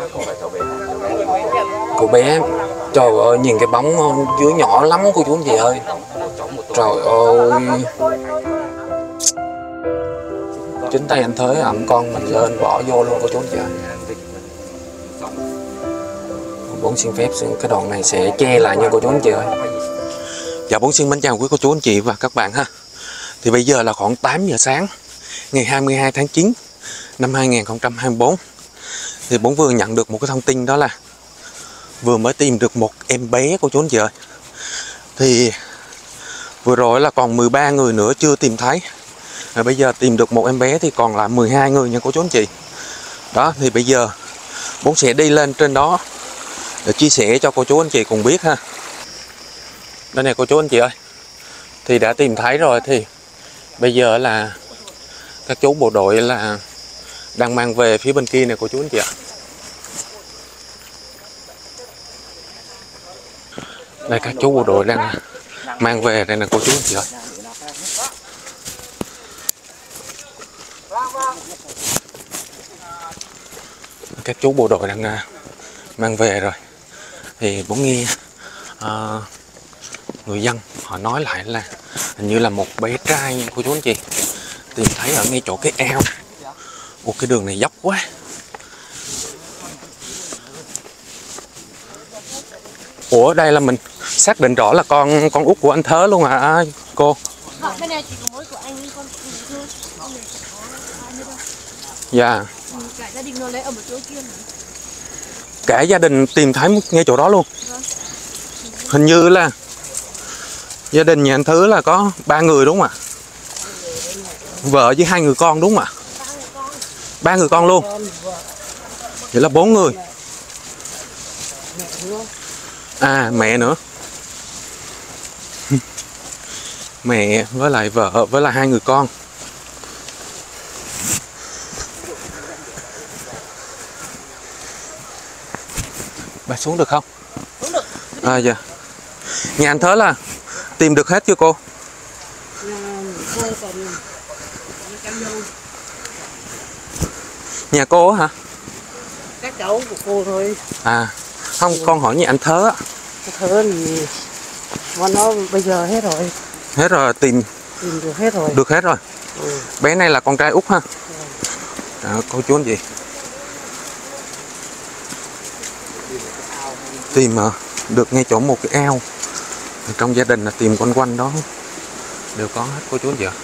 Cô bé, trời ơi, nhìn cái bóng dưới nhỏ lắm cô chú anh chị ơi. Trời ơi, chính tay anh Thới ẵm con mình lên bỏ vô luôn cô chú anh chị ơi. Bốn xin phép cái đoạn này sẽ che lại nha cô chú anh chị ơi. Dạ, Bốn xin mến chào quý cô chú anh chị và các bạn ha. Thì bây giờ là khoảng 8 giờ sáng ngày 22 tháng 9 năm 2024. Thì Bốn vừa nhận được một cái thông tin, đó là vừa mới tìm được một em bé cô chú anh chị ơi. Thì vừa rồi là còn 13 người nữa chưa tìm thấy. Bây giờ tìm được một em bé thì còn lại 12 người nha cô chú anh chị. Đó, thì bây giờ Bốn sẽ đi lên trên đó để chia sẻ cho cô chú anh chị cùng biết ha. Đây này cô chú anh chị ơi, thì đã tìm thấy rồi. Thì bây giờ là các chú bộ đội là đang mang về phía bên kia này cô chú anh chị ạ. Đây, các chú bộ đội đang mang về đây nè cô chú anh chị ơi. Các chú bộ đội đang mang về rồi. Thì Bốn nghe người dân họ nói lại là hình như là một bé trai cô chú anh chị tìm thấy ở ngay chỗ cái ao. Ủa, cái đường này dốc quá. Ủa, đây là mình xác định rõ là con út của anh Thớ luôn hả cô? Bên này chỉ có mỗi của anh con thôi. Dạ. Cả gia đình nó lấy ở một chỗ kia. Cả gia đình tìm thấy ngay chỗ đó luôn. Vâng. Hình như là gia đình nhà anh Thứ là có 3 người đúng không ạ? Vợ với 2 người con đúng không ạ? 3 người con luôn. Vậy là 4 người. À, mẹ nữa. Mẹ với lại vợ với lại 2 người con. Bà xuống được không? Xuống được. À dạ. Nhà anh Thớ là tìm được hết chưa cô? Nhà cô hả? Các cháu của cô thôi. À, không, con hỏi nhà anh Thớ á. Thớ thì nó bây giờ hết rồi. Hết rồi, tìm được hết rồi. Được hết rồi. Bé này là con trai út ha. Đó, cô chú anh chị. Tìm được ngay chỗ một cái ao. Trong gia đình là tìm quanh quanh đó đều có hết cô chú anh chị ạ.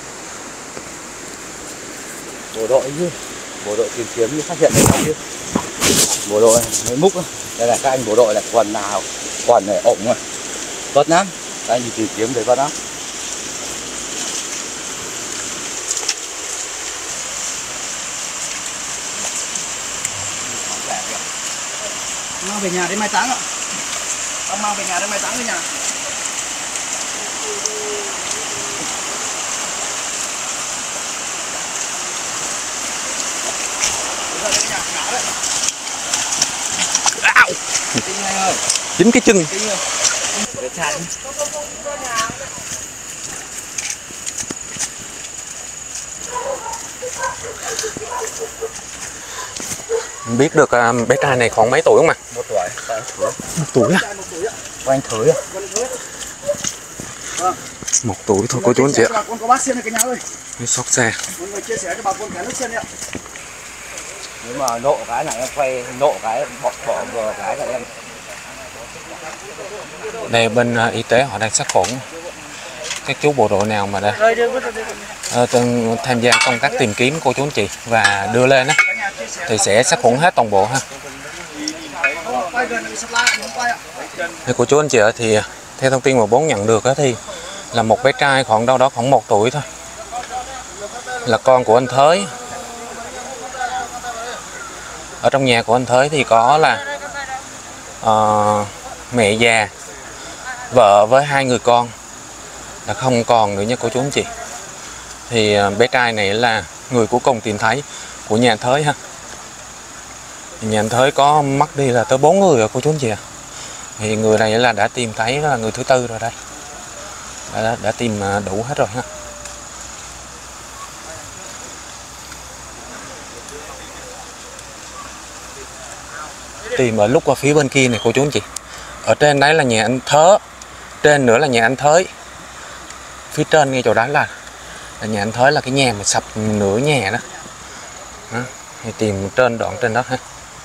Bộ đội chứ, bộ đội tìm kiếm phát hiện được chứ. Bộ đội mới múc đó. Đây là các anh bộ đội là quần nào quần này ổng rồi, tốt lắm. Các anh tìm kiếm thấy tốt lắm. Mang về nhà đến mai táng ạ. Ông mang về nhà đến mai táng đi nhà. Áo. Dính cái chân. Biết được bé trai này khoảng mấy tuổi không ạ? 1 tuổi. 1 tuổi à? Của anh Thới à? 1 tuổi thôi cô chú anh chị ạ. Con có bát xiên ở cái nhà ơi. Xót xa. Mọi người chia sẻ cho bà con cái nước xiên đi ạ. Nếu mà nộ cái này em quay nộ cái bỏ vừa cái là em. Đây bên y tế họ đang sát khuẩn các chú bộ đội nào mà đã tham gia công tác tìm kiếm cô chú anh chị và đưa lên á thì sẽ sát khuẩn hết toàn bộ ha. Thì cô chú anh chị ạ, thì theo thông tin mà Bốn nhận được á thì là một bé trai khoảng đâu đó khoảng 1 tuổi thôi, là con của anh Thới. Ở trong nhà của anh Thới thì có là mẹ già, vợ với 2 người con là không còn nữa nha cô chú anh chị. Thì bé trai này là người cuối cùng tìm thấy của nhà anh Thới ha. Nhà anh Thới có mất đi là tới 4 người rồi cô chú anh chị ạ. Thì người này là đã tìm thấy là người thứ 4 rồi đây. Đã tìm đủ hết rồi ha. tìm ở lúc ở phía bên kia này cô chú anh chị. Ở trên đấy là nhà anh Thớ, trên nữa là nhà anh Thới. Phía trên ngay chỗ đó là nhà anh Thới, là cái nhà mà sập nửa nhà đó. Đó. Thì tìm trên đoạn trên đó ha.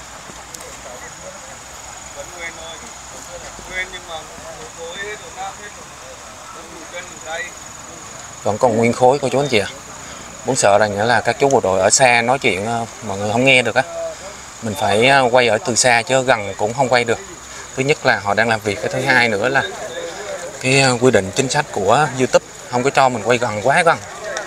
Vẫn còn nguyên khối cô chú anh chị ạ. Muốn sợ rằng là các chú bộ đội ở xa nói chuyện mọi người không nghe được á. Mình phải quay ở từ xa chứ gần cũng không quay được. Thứ nhất là họ đang làm việc, cái thứ hai nữa là cái quy định chính sách của YouTube không có cho mình quay gần quá gần.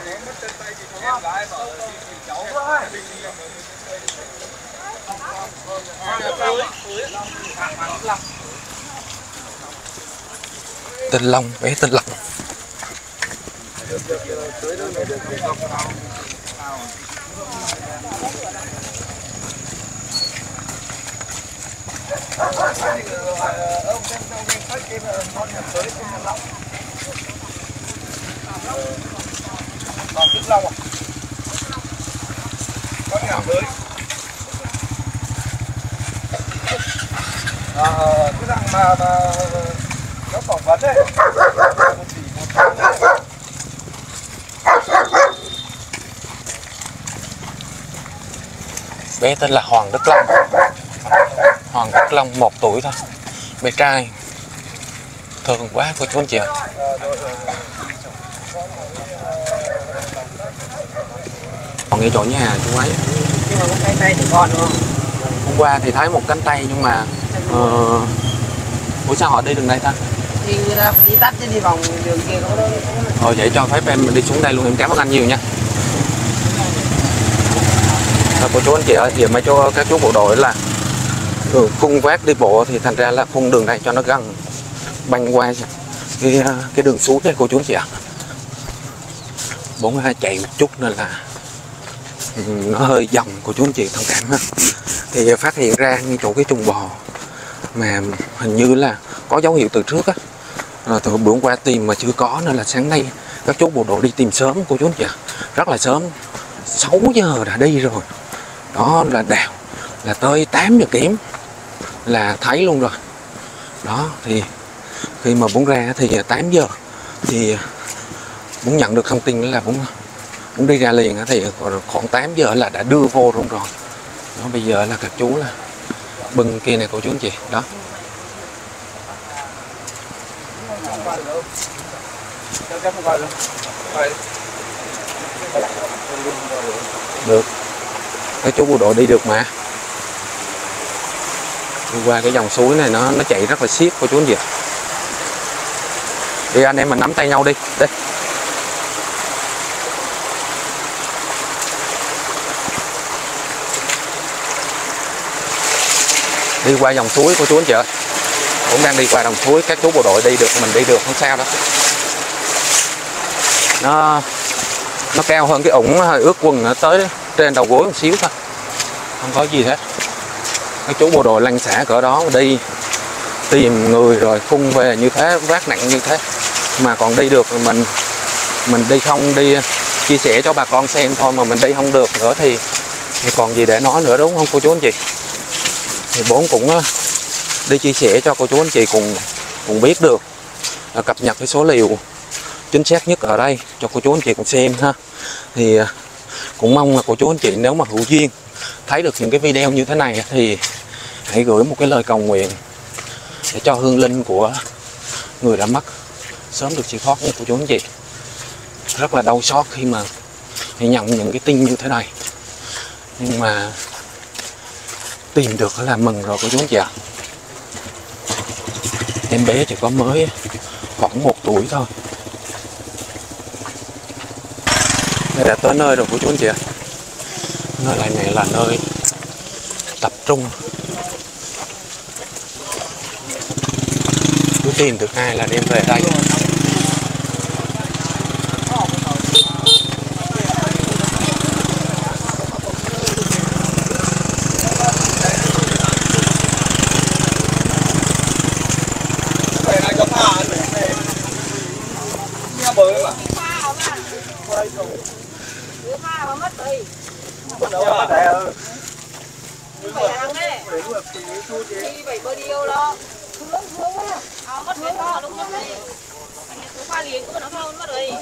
Tên Long, bé tên Long. Còn Đức Long à? Có nhà mới. Cái thằng mà nó phỏng vấn đấy. Bé tên là Hoàng Đức Long. Hoàng Đức Long 1 tuổi thôi. Bé trai. Thương quá cô chú anh chị ạ. Còn ngay chỗ nhà chú ấy. Nhưng mà một cái tay thì còn không? Hôm qua thì thấy một cánh tay nhưng mà ủa sao họ đi đường đây ta? Thì người ta đi tắt chứ đi vòng đường kia nó đâu. Vậy cho phép em đi xuống đây luôn, em cảm ơn anh nhiều nha. Cô chú anh chị ơi, thì mới cho các chú bộ đội là cung vác đi bộ thì thành ra là khung đường này cho nó gần băng qua cái đường xuống đây cô chú anh chị ạ. 42 chạy một chút nên là nó hơi dòng cô chú anh chị thông cảm ha. Thì phát hiện ra ngay chỗ cái chuồng bò mà hình như là có dấu hiệu từ trước á. Từ bữa qua tìm mà chưa có nên là sáng nay các chú bộ đội đi tìm sớm cô chú anh chị ạ. Rất là sớm, 6 giờ đã đi rồi. Đó là đào là tới 8 giờ kém là thấy luôn rồi. Đó thì khi mà muốn ra thì 8 giờ thì muốn nhận được thông tin là muốn đi ra liền thì khoảng 8 giờ là đã đưa vô luôn rồi. Đó, bây giờ là các chú là bưng kia này cô chú anh chị. Đó. Được. Các chú bộ đội đi được mà. Đi qua cái dòng suối này nó chạy rất là xiết cô chú anh chị. Đi anh em mình nắm tay nhau đi. Đây. Đi qua dòng suối cô chú anh chị ơi. Cũng đang đi qua dòng suối, các chú bộ đội đi được, mình đi được không sao đâu. Nó cao hơn cái ủng ướt quần nó tới trên đầu gối một xíu thôi. Không có gì hết. Các chú bộ đội lăn xả cỡ đó đi tìm người rồi khung về như thế, vác nặng như thế mà còn đi được, mình đi không đi chia sẻ cho bà con xem thôi mà mình đi không được nữa thì còn gì để nói nữa đúng không cô chú anh chị? Thì bốn cũng đi chia sẻ cho cô chú anh chị cùng biết được, cập nhật cái số liệu chính xác nhất ở đây cho cô chú anh chị cùng xem ha. Thì cũng mong là cô chú anh chị nếu mà hữu duyên thấy được những cái video như thế này thì hãy gửi một cái lời cầu nguyện để cho hương linh của người đã mất sớm được siêu thoát nha cô chú anh chị. Rất là đau xót khi mà nhận những cái tin như thế này, nhưng mà tìm được là mừng rồi cô chú anh chị ạ. Em bé chỉ có mới khoảng 1 tuổi thôi. Đây đã tới nơi rồi cô chú anh chị ạ. Nơi này là nơi tập trung. Cứ tìm được ai là đem về đây. phải hàng đấy thì phải bơ điêu đó hướng mất cái to đúng không đấy cái khoa liền của nó không mất rồi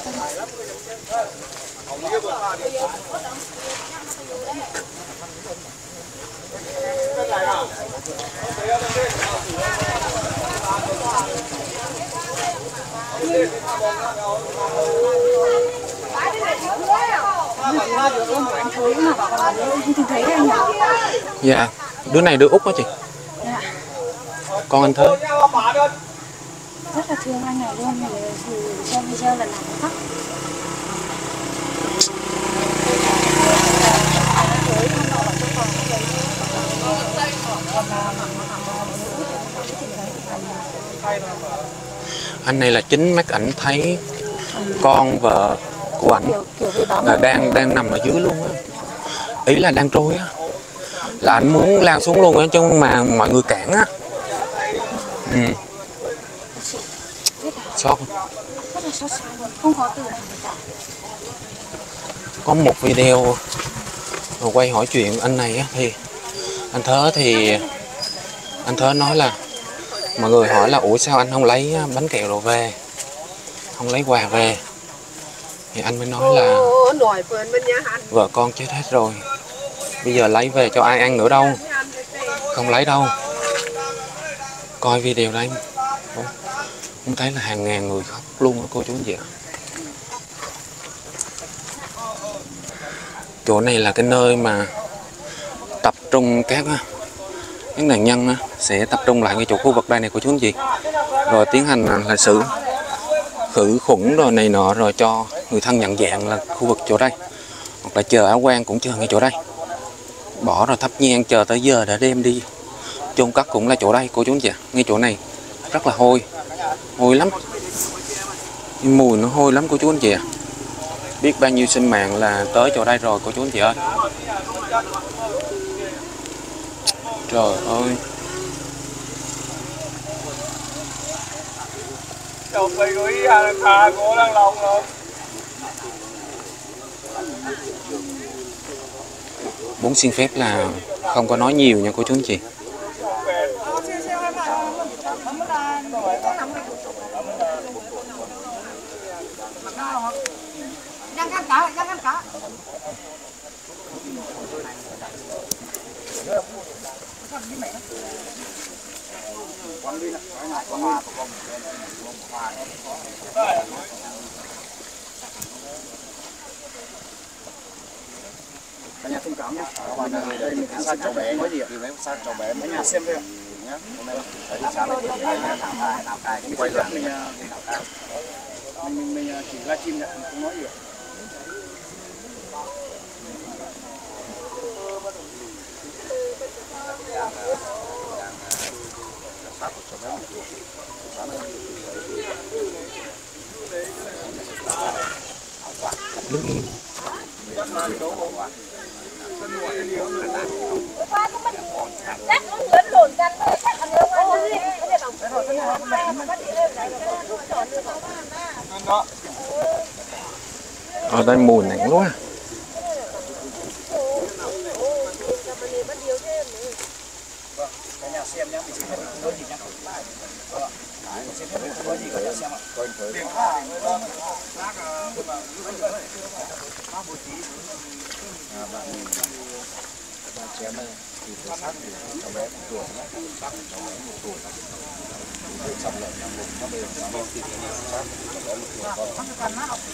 Dạ, đứa này đứa út đó chị. Dạ. Con anh Thới. Rất là thương anh này luôn, thì xem video lần nào cũng khóc. Anh này là chính mắt ảnh thấy con vợ của ảnh là đang nằm ở dưới luôn á, ý là đang trôi á, là anh muốn lao xuống luôn á chứ mà mọi người cản á. Sót. Rất là xót xa, không có từ nào để tả. Có một video quay hỏi chuyện anh này á, thì anh Thớ nói là mọi người hỏi là ủa sao anh không lấy bánh kẹo đồ về, không lấy quà về, thì anh mới nói là vợ con chết hết rồi, bây giờ lấy về cho ai ăn nữa đâu, không lấy đâu. Coi video đây cũng thấy là hàng ngàn người khóc luôn á cô chú anh chị ạ. Chỗ này là cái nơi mà tập trung các nạn nhân sẽ tập trung lại cái chỗ khu vực đây này cô chú anh chị, rồi tiến hành là xử khử khuẩn rồi này nọ, rồi cho người thân nhận dạng là khu vực chỗ đây, hoặc là chờ áo quan cũng chờ ngay chỗ đây, bỏ rồi thắp nhang chờ tới giờ để đem đi chôn cất cũng là chỗ đây cô chú anh chị. Ngay chỗ này rất là hôi lắm, mùi nó hôi lắm cô chú anh chị ạ. Biết bao nhiêu sinh mạng là tới chỗ đây rồi cô chú anh chị ơi. Trời ơi. Muốn xin phép là không có nói nhiều nha cô chú anh chị. Cả nhà thông cảm nhé. Sát cháu bé có gì ạ? Sát cháu bé mấy nhà xem thôi ạ. Nhá. Hôm nay thấy sáng này mình quay lại mình chỉ livestream ạ, không nói gì ạ. Ở đây mùi nặng quá. Cả nhà xem nhá, mình chỉ không nói gì nhá. Xem không có gì cả nhà xem ạ. Chém đây thì tôi sát thì cháu bé 1 tuổi nhé, sát thì cháu bé 1 tuổi, tôi chậm lại nằm bụng nó đều nó lên thì sát cháu bé 1 tuổi con.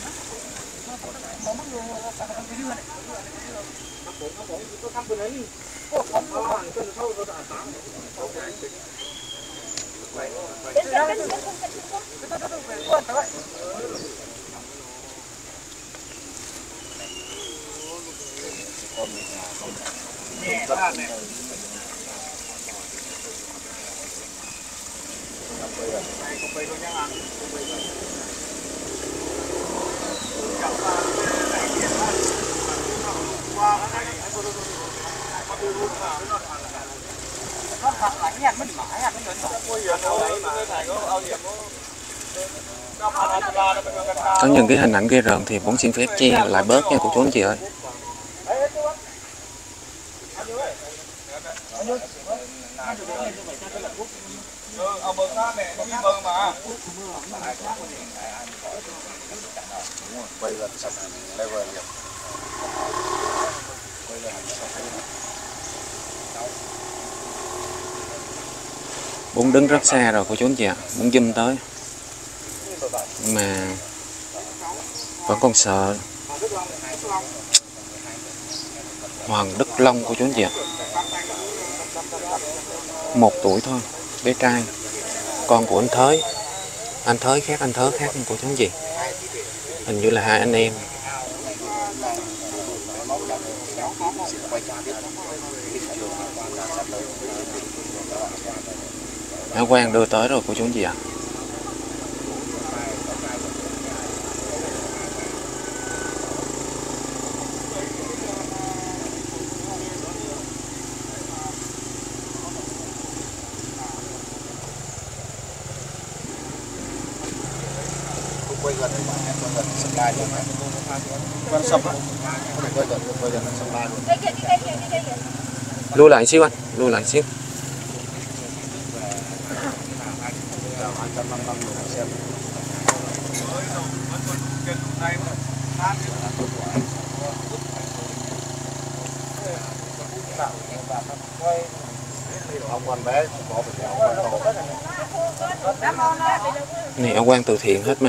Có những cái hình ảnh ghê rợn thì muốn xin phép che lại bớt nha cô chú anh chị ơi. Bây giờ sạch level liền. Bún đứng rất xa rồi cô chú anh chị ạ, muốn zoom tới mà vẫn còn sợ. Hoàng Đức Long cô chú anh chị ạ, 1 tuổi thôi, bé trai, con của anh Thới khác, anh Thớ khác cô chú anh chị, hình như là 2 anh em. Áo Quang đưa tới rồi cô chú anh chị ạ. Quay gần đây mà em quay gần supply luôn này. Quay sập á. Quay gần supply luôn. Lui lại xíu anh, lui lại xíu. Ông con bé có phải Này Áo Quang từ thiện hết mà.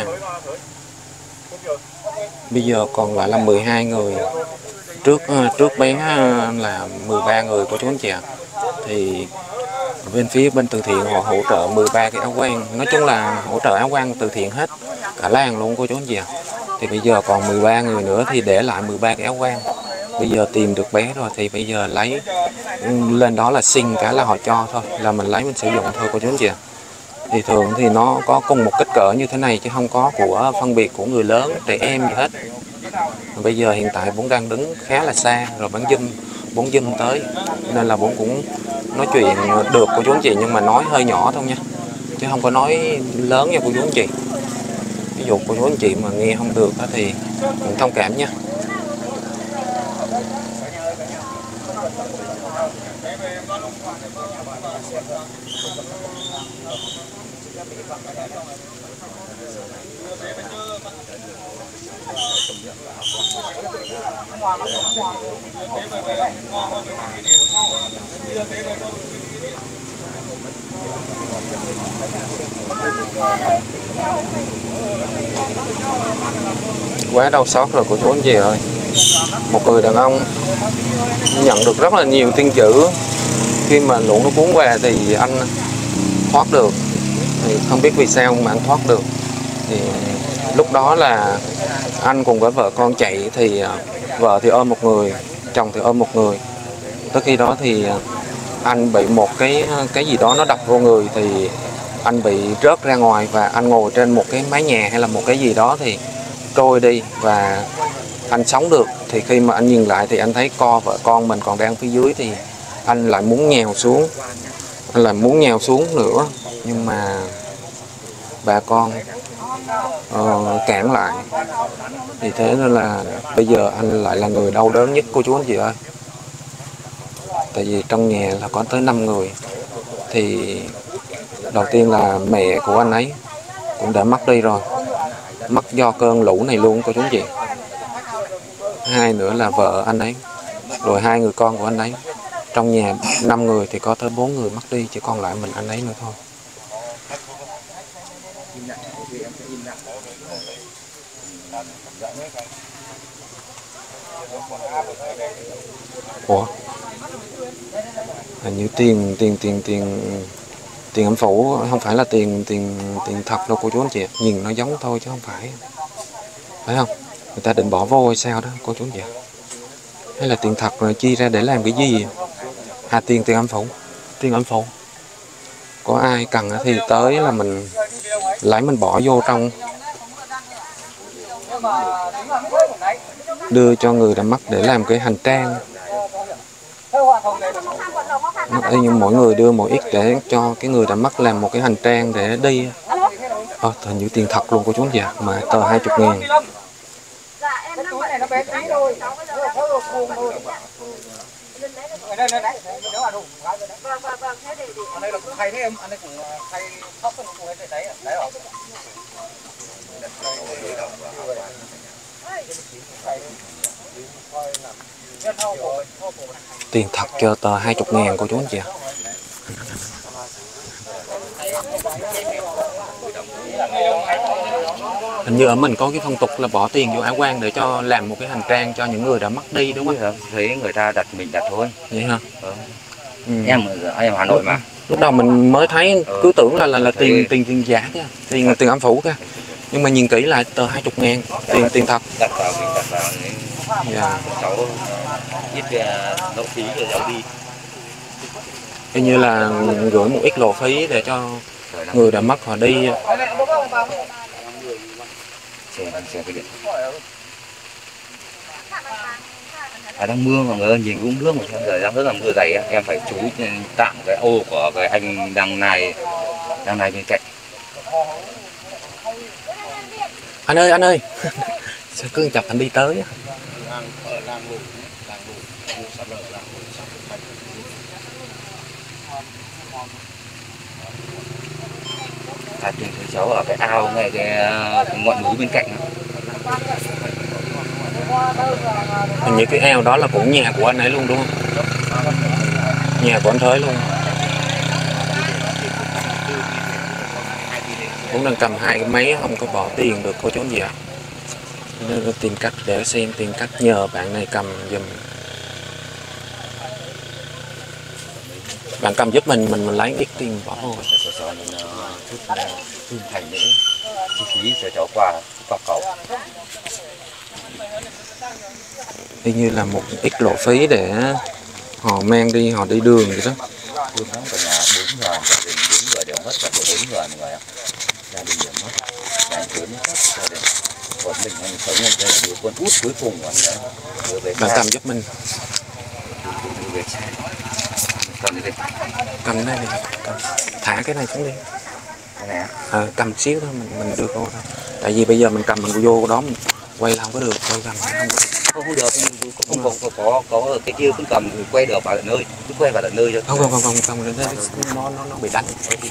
Bây giờ còn lại là 12 người. Trước bé là 13 người của chú anh chị ạ. Thì bên phía bên từ thiện họ hỗ trợ 13 cái áo quang. Nói chung là hỗ trợ áo quang từ thiện hết cả làng luôn cô chú anh chị ạ. Thì bây giờ còn 13 người nữa thì để lại 13 cái áo quang. Bây giờ tìm được bé rồi thì bây giờ lấy lên đó là xin cả là họ cho thôi, là mình lấy mình sử dụng thôi cô chú anh chị ạ. Thì thường thì nó có cùng một kích cỡ như thế này chứ không có của phân biệt của người lớn, trẻ em gì hết. Bây giờ hiện tại Bốn đang đứng khá là xa rồi, Bốn zoom tới nên là Bốn cũng nói chuyện được cô chú anh chị, nhưng mà nói hơi nhỏ thôi nha, chứ không có nói lớn nha cô chú anh chị. Ví dụ cô chú anh chị mà nghe không được thì cũng thông cảm nha. Quá đau xót rồi cô chú anh chị ơi. Một người đàn ông nhận được rất là nhiều tin dữ, khi mà lũ nó cuốn qua thì anh thoát được. Thì không biết vì sao mà anh thoát được. Thì lúc đó là anh cùng với vợ con chạy, thì vợ thì ôm một người, chồng thì ôm một người. Tới khi đó thì anh bị một cái gì đó nó đập vô người, thì anh bị rớt ra ngoài và anh ngồi trên một cái mái nhà hay là một cái gì đó thì trôi đi và anh sống được. Thì khi mà anh nhìn lại thì anh thấy vợ con mình còn đang phía dưới, thì anh lại muốn nhào xuống, nữa, nhưng mà bà con cản lại. Thì thế nên là bây giờ anh lại là người đau đớn nhất cô chú anh chị ơi. Tại vì trong nhà là có tới 5 người. Thì đầu tiên là mẹ của anh ấy cũng đã mất đi rồi, mất do cơn lũ này luôn cô chú anh chị. Hai nữa là vợ anh ấy, rồi 2 người con của anh ấy. Trong nhà 5 người thì có tới 4 người mất đi, chỉ còn lại mình anh ấy nữa thôi. Ủa? Hình như tiền âm phủ không phải là tiền thật đâu cô chú anh chị. Nhìn nó giống thôi chứ không phải không? Người ta định bỏ vô hay sao đó cô chú anh chị. Hay là tiền thật rồi chi ra để làm cái gì? Tiền âm phủ. Tiền âm phủ. Có ai cần thì tới là mình lấy mình bỏ vô trong, đưa cho người đã mất để làm cái hành trang. Nhưng mỗi người đưa một ít để cho cái người đã mất làm một cái hành trang để đi. Hình như tiền thật luôn cô chú anh chị, mà tờ 20.000. Đây nếu mà đủ gái rồi đấy. Vâng, thế để Anh đây là cũng hay thế em, anh đây cũng hay khóc không cũng hết đấy đấy rồi. Tiền thật cho tờ 20.000 cô chú anh chị ạ. Hình như ở mình có cái phong tục là bỏ tiền vô áo quan để cho làm một cái hành trang cho những người đã mất đi đúng không? Thấy người ta đặt mình đặt thôi. Vậy hả? Ừ. Em Hà Nội mà. Lúc đầu mình mới thấy cứ tưởng là tiền giả kia, tiền âm phủ kia. Nhưng mà nhìn kỹ lại tờ 20.000, tiền thật. Đặt vào mình đặt vào đấy. Dạ. Cháu ít lộ phí rồi cháu đi. Hình như là gửi một ít lộ phí để cho người đã mất họ đi. Xem cái điện. Đang mưa mọi người ơi, nhìn cũng nước mà xem giờ đang rất là mưa dày, em phải chú ý tạm cái ô của cái anh đang này bên cạnh. Anh ơi sao cứ chập anh đi tới á. Tìm thấy cháu ở cái ao ngay cái ngọn núi bên cạnh. Hình như cái ao đó là cũng nhà của anh ấy luôn đúng không? Nhà của anh Thới luôn. Cũng đang cầm hai cái máy không có bỏ tiền được cô chú anh chị ạ. Nên tìm cách để xem, tìm cách nhờ bạn này cầm giùm. Bạn cầm giúp mình lấy ít tiền bỏ vô. Cho nên chút thành những chi phí cho cháu qua cầu. Y như là một ít lộ phí để họ mang đi, họ đi đường vậy đó. Đường đó cả nhà 4 người, gia đình 4 người đều mất, cả 4 người mọi người ạ. Gia đình đều mất, nhà lớn hết gia đình. Còn mình anh sống đây là đứa con út cuối cùng của anh đấy. Bạn cầm giúp mình. Cầm đi. Cầm đây đi, thả cái này xuống đi. Cái này cầm xíu thôi, mình đưa cô thôi. Tại vì bây giờ mình cầm mình vô đó mình quay là không có được, quay gần không được, có cái kia cũng cầm quay được vào tận nơi, cứ quay vào tận nơi cho. Không, nó bị đánh.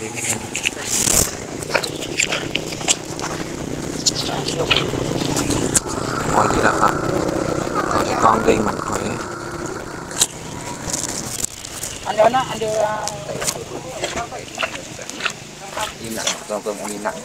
Coi gì đó hả? Coi cho con đi mình coi. Anh đưa nó, anh đưa im lặng, con im lặng.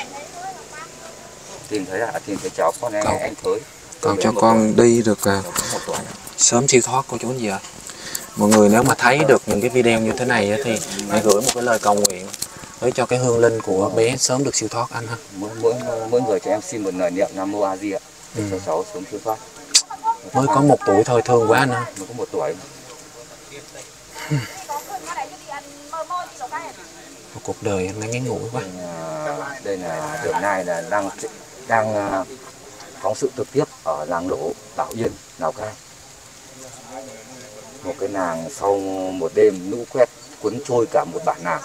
Tìm thấy cháu con này anh Thới. Còn cho con đi được sớm siêu thoát cô chú anh chị ạ. Mọi người nếu mà thấy được những cái video như thế này thì hãy gửi một cái lời cầu nguyện để cho cái hương linh của bé sớm được siêu thoát anh ha. Mỗi người cho em xin một lời niệm Nam Mô A Di ạ. Để cho cháu sớm siêu thoát. Mới có 1 tuổi thôi, thương quá anh ha. Mới có 1 tuổi. Cuộc đời anh ngắn ngủi quá. Đây là đường này là đang phóng sự trực tiếp ở làng Lỗ, Bảo Yên, Lào Cai. Một cái làng sau một đêm lũ quét cuốn trôi cả một bản làng.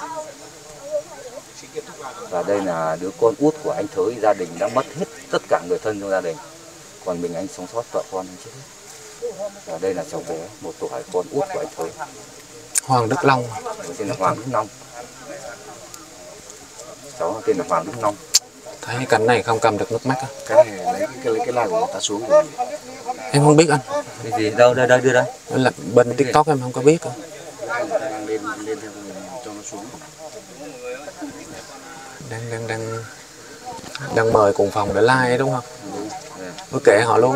Và đây là đứa con út của anh Thới, gia đình đã mất hết tất cả người thân trong gia đình. Còn mình anh sống sót, vợ con anh chết hết. Và đây là cháu bé 1 tuổi, con út của anh Thới. Hoàng Đức Long. Tên là Hoàng Đức Long. Cháu tên là Hoàng Đức Long. Thấy cái cảnh này không cầm được nước mắt á. Cái này lấy cái like của người ta xuống rồi. Em không biết anh. Cái gì đâu, đây đưa đây. Là bên TikTok em không có biết. Đang lên theo cho nó xuống. Đang mời cùng phòng để like đúng không? Cứ kệ họ luôn.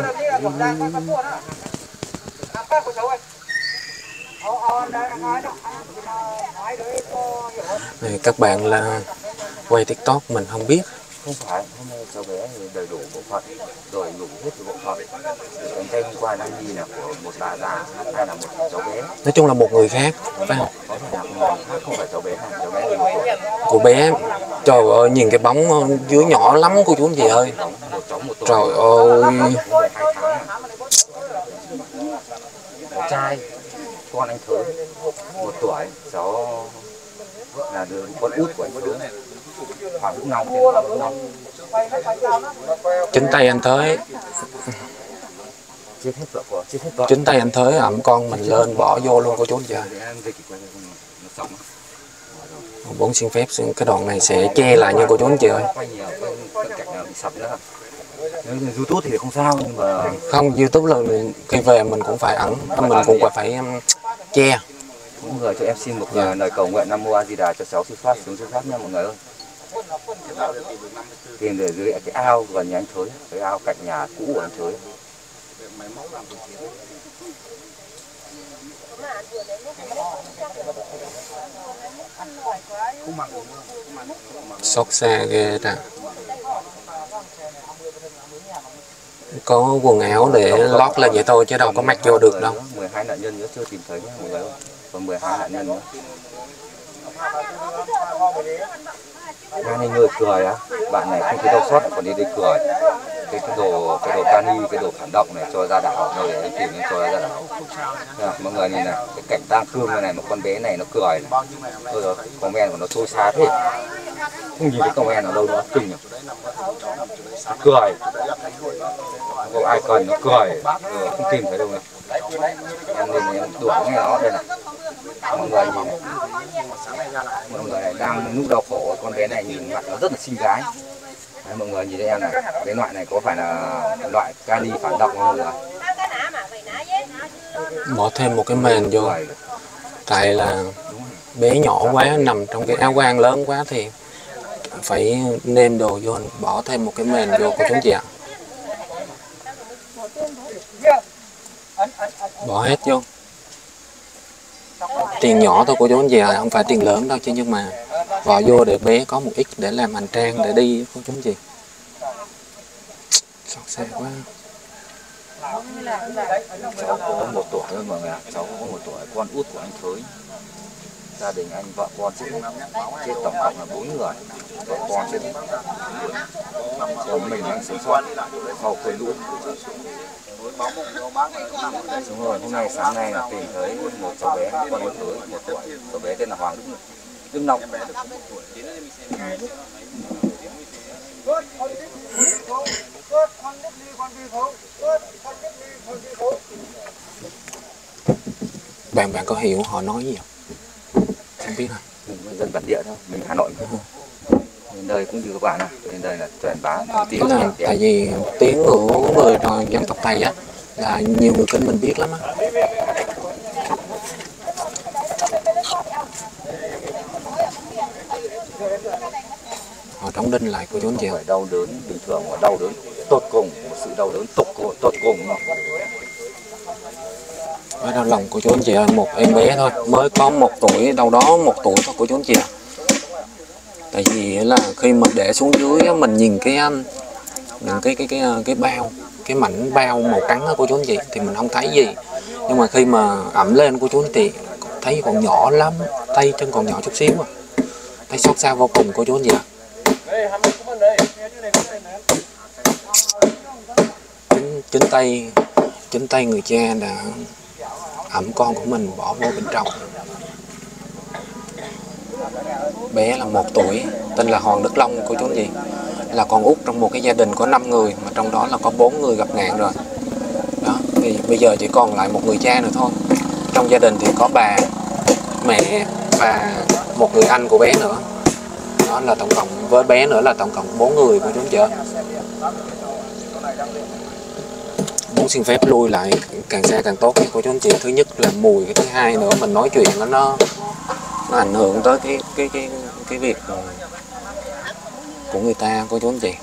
Này, các bạn là quay TikTok mình không biết. Không phải, hôm nay cháu bé thì đầy đủ bộ phận, rồi đủ hết bộ phận. Cánh tay hôm qua đang đi là của một bà già, hay là một cháu bé. Nói chung là một người khác, phải không? Có thể là một người khác, không phải cháu bé này, cháu bé là 1 tuổi. Cô bé, trời ơi, nhìn cái bóng dưới nhỏ lắm cô chú anh chị ơi. Một cháu 1 tuổi. Trời ơi. 12 tháng. Một trai, con anh Thới, 1 tuổi, cháu là đứa con út của anh Thới. Hoàng Đức Long, tên Hoàng Đức Long. Chính tay anh Thới. chết hết vợ con, chết hết vợ. Chính tay anh Thới ẵm con mình lên bỏ vô luôn cô chú anh chị. Bốn xin phép cái đoạn này sẽ che lại nha cô chú anh chị ơi. YouTube thì không sao nhưng mà không, YouTube là khi về mình cũng phải ẩn, mình cũng phải che. Mọi người cho em xin một lời cầu nguyện Nam Mô A Di Đà cho cháu siêu thoát, xuống siêu thoát nha mọi người ơi. Tìm để dưới cái ao gần nhà anh Thới, cái ao cạnh nhà cũ của anh Thới. Xót xa ghê ta. Có quần áo để lót lên vậy thôi chứ đâu có mặc vô được đâu. 12 nạn nhân nữa chưa tìm thấy nhé mọi người ơi. Còn 12 nạn nhân nữa. Hai người cười á, bạn này không thấy đau xót còn đi cười. Cái đồ cani, cái đồ phản động này cho ra đảo rồi để tìm nên cho ra đảo. Mọi người nhìn này, cái cảnh tang thương này mà con bé này nó cười này. Rồi rồi, comment của nó xôi xá thế. Không nhìn thấy comment nào đâu nó kinh nhỉ. Cười. Không ai cần nó cười, không tìm thấy đâu này. Em lên em đuổi nghe nó đây này. Mọi người nhìn này. Mọi người này đang lúc đau khổ, con bé này nhìn mặt nó rất là xinh gái. Đấy, mọi người nhìn thấy em này, cái loại này có phải là loại cani phản động không mọi người? Bỏ thêm một cái mền vô. Tại là bé nhỏ quá, nằm trong cái áo quan lớn quá thì phải nêm đồ vô, bỏ thêm một cái mền vô cô chú chị ạ. Bỏ hết vô. Tiền nhỏ thôi cô chú anh chị ạ, không phải tiền lớn đâu chứ, nhưng mà bỏ vô để bé có một ít để làm hành trang để đi cô chú anh chị. Xót xa quá. Cháu có 1 tuổi thôi mọi người ạ, cháu có 1 tuổi, con út của anh Thới. Gia đình anh vợ con chết tổng cộng là 4 người, vợ con chết, còn mình đang sống sót sau cơn lũ. Đúng rồi, hôm nay sáng nay là tìm thấy một cháu bé, con út Thới 1 tuổi, cháu bé tên là Hoàng Đức Nông. Bạn có hiểu họ nói gì không? Không biết hả? Mình dân bản địa thôi, mình Hà Nội thôi. Đến đây cũng như các bạn này, đến đây là truyền bá thông tin. Tại vì tiếng của người dân tộc Tây á là nhiều người kênh mình biết lắm á. Họ đóng đinh lại cô chú anh chị. Phải đau đớn bình thường và đau đớn tột cùng, một sự đau đớn tột cùng. Với đau lòng của chú anh chị ơi, một em bé thôi, mới có 1 tuổi, đâu đó 1 tuổi thôi của chú anh chị ạ. Tại vì là khi mà để xuống dưới mình nhìn những cái bao, cái mảnh bao màu trắng đó của chú anh chị thì mình không thấy gì. Nhưng mà khi mà ẩm lên của chú anh chị thấy còn nhỏ lắm, tay chân còn nhỏ chút xíu à. Thấy xót xa vô cùng của chú anh chị ạ. Chính tay người cha đã ẵm con của mình bỏ vô bên trong. Bé là 1 tuổi, tên là Hoàng Đức Long của chú anh chị, là con út trong một cái gia đình có 5 người mà trong đó là có 4 người gặp nạn rồi. Đó, thì bây giờ chỉ còn lại một người cha nữa thôi. Trong gia đình thì có bà, mẹ và một người anh của bé nữa. Đó là tổng cộng với bé nữa là tổng cộng 4 người của chú anh chị ạ. Muốn xin phép lui lại càng xa càng tốt của chú anh chị. Thứ nhất là mùi, cái thứ hai nữa mình nói chuyện nó ảnh hưởng tới cái việc của người ta của chú anh chị.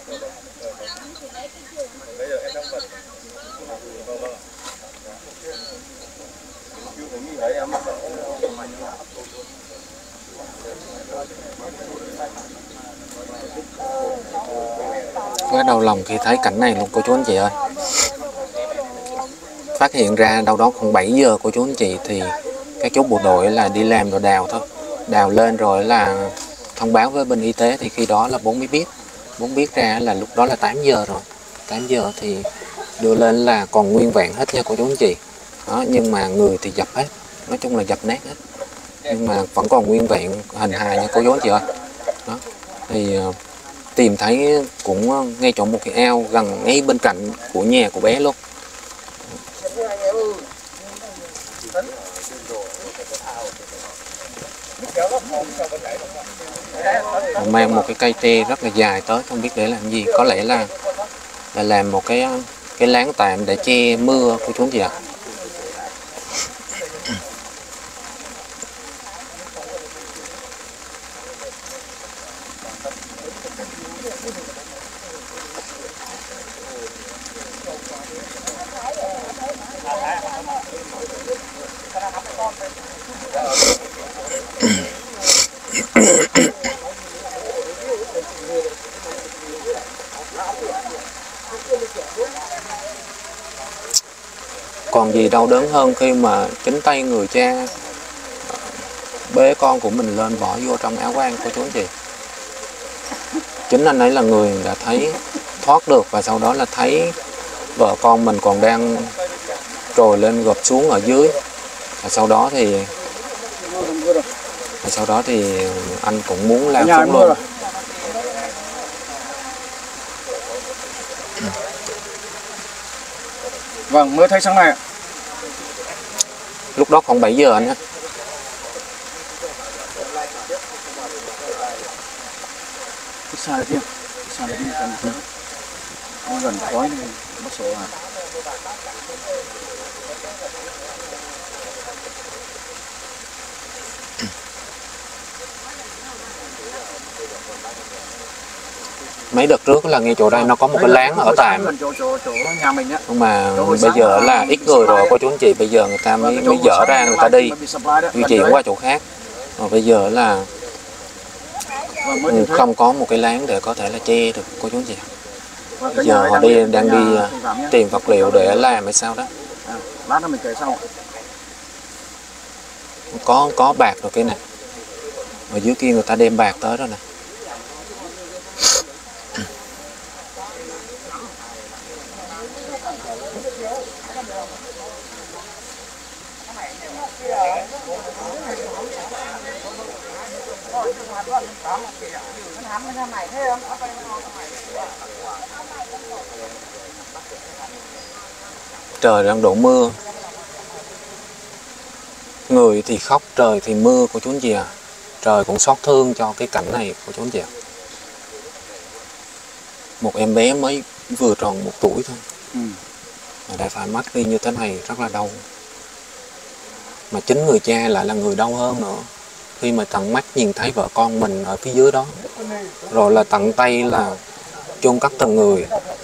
Quá đau lòng khi thấy cảnh này luôn cô chú anh chị ơi. Phát hiện ra đâu đó khoảng 7 giờ cô chú anh chị thì các chú bộ đội là đi làm rồi đào thôi. Đào lên rồi là thông báo với bên y tế, thì khi đó là bốn mới biết. Bốn biết ra là lúc đó là 8 giờ rồi. 8 giờ thì đưa lên là còn nguyên vẹn hết nha cô chú anh chị. Đó, nhưng mà người thì dập hết. Nói chung là dập nát hết. Nhưng mà vẫn còn nguyên vẹn hình hài nha cô chú anh chị ơi. Đó. Thì tìm thấy cũng ngay chỗ một cái ao gần ngay bên cạnh của nhà của bé luôn. Mang một cái cây tre rất là dài tới, không biết để làm gì, có lẽ là làm một cái láng tạm để che mưa của chú anh chị ạ. Còn gì đau đớn hơn khi mà chính tay người cha bế con của mình lên bỏ vô trong áo quan của chú anh chị. Chính anh ấy là người đã thấy thoát được, và sau đó là thấy vợ con mình còn đang trồi lên gập xuống ở dưới. Và sau đó thì anh cũng muốn lao xuống luôn. Vâng, mới thấy sáng nay ạ. Lúc đó khoảng 7 giờ anh ha. Xa đấy kia, xa đấy gần nó gần khói nên mất số à. Mấy đợt trước là ngay chỗ đây nó có một cái láng ở tạm, nhưng mà bây giờ là ít người rồi cô chú anh chị, bây giờ người ta mới dỡ ra, người ta đi di chuyển qua chỗ khác. Rồi bây giờ là không có một cái láng để có thể là che được cô chú anh chị. Bây giờ họ đang đi tìm vật liệu để làm hay sao đó. Lát nữa mình kể sau. Có bạc rồi cái này. Ở dưới kia người ta đem bạc tới rồi nè. Trời đang đổ mưa, người thì khóc, trời thì mưa của chú anh chị à. Trời cũng xót thương cho cái cảnh này của chú anh chị à. Một em bé mới vừa tròn 1 tuổi thôi mà đã phải mất đi như thế này, rất là đau. Mà chính người cha lại là người đau hơn nữa, khi mà tận mắt nhìn thấy vợ con mình ở phía dưới đó, rồi là tận tay là chôn cất từng người,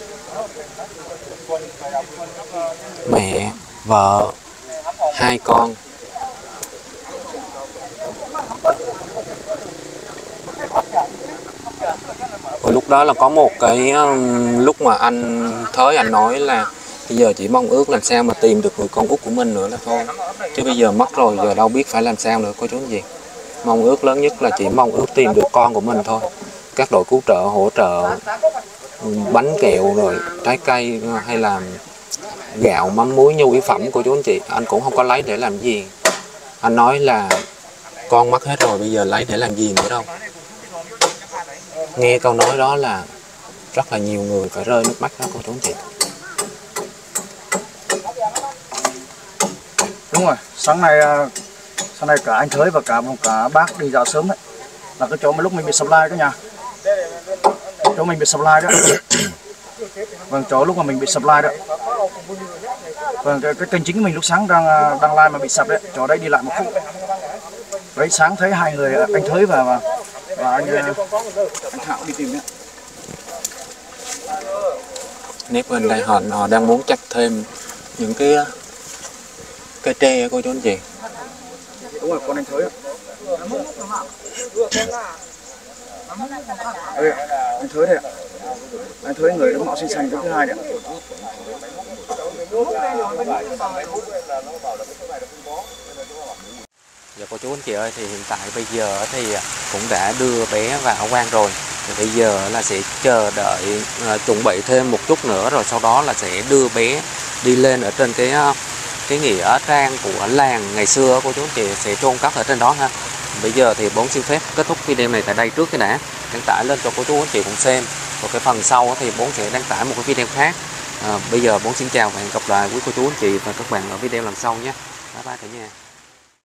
mẹ, vợ, 2 con. Rồi lúc đó là có một cái lúc mà anh Thới anh nói là bây giờ chỉ mong ước làm sao mà tìm được người con út của mình nữa là thôi, chứ bây giờ mất rồi, giờ đâu biết phải làm sao nữa cô chú anh gì. Mong ước lớn nhất là chỉ mong ước tìm được con của mình thôi. Các đội cứu trợ hỗ trợ bánh kẹo rồi trái cây hay là gạo, mắm muối, nhu yếu phẩm của chú anh chị, anh cũng không có lấy để làm gì. Anh nói là con mất hết rồi, bây giờ lấy để làm gì nữa đâu. Nghe câu nói đó là rất là nhiều người phải rơi nước mắt đó cô chú anh chị. Đúng rồi, sáng nay cả anh Thới và cả bác đi dạo sớm đấy, là cái chỗ mà lúc mình bị sập lai đó nha, chỗ mình bị sập lai đó. Vâng, chỗ lúc mà mình bị sập lai đó. Vâng, cái kênh chính của mình lúc sáng đang lai mà bị sập đấy, chỗ đấy đi lại một khúc. Đấy, sáng thấy 2 người, anh Thới và anh Thảo đi tìm đấy. Nếp bên đây họ đang muốn chặt thêm những cái cây tre cô chú anh chị. Đúng rồi, con anh Thới ạ. Đây, anh Thới đây ạ. Anh Thới người đứng mạo xinh xanh thứ hai đấy ạ. Dạ cô chú anh chị ơi, thì hiện tại bây giờ thì cũng đã đưa bé vào quan rồi. Thì bây giờ là sẽ chờ đợi chuẩn bị thêm một chút nữa, rồi sau đó là sẽ đưa bé đi lên ở trên cái nghĩa trang của làng ngày xưa, cô chú anh chị sẽ chôn cất ở trên đó ha. Bây giờ thì Bốn xin phép kết thúc video này tại đây trước cái đã, đăng tải lên cho cô chú anh chị cùng xem. Và cái phần sau thì Bốn sẽ đăng tải một cái video khác. Bây giờ Bốn xin chào và hẹn gặp lại quý cô chú anh chị và các bạn ở video lần sau nhé. Bye bye cả nhà.